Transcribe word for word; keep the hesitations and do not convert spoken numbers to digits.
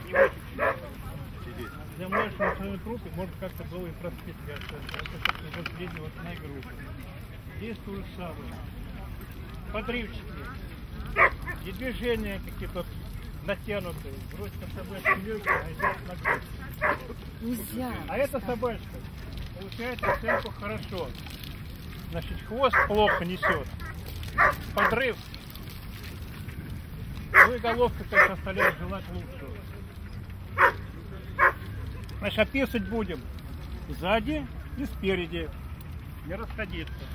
не очень. Для младшей мышцевой группы может как-то было и проспить. Это уже среднего основной группы. Здесь то же самое. Подрывчики. И движения какие-то натянутые. Вроде как собачка легкая, а здесь ногой. Нельзя. А эта собачка получает оценку хорошо. Значит, хвост плохо несет. Подрыв. Ну и головка, как оставляет желать лучшего. Значит, описывать будем сзади и спереди. Не расходиться.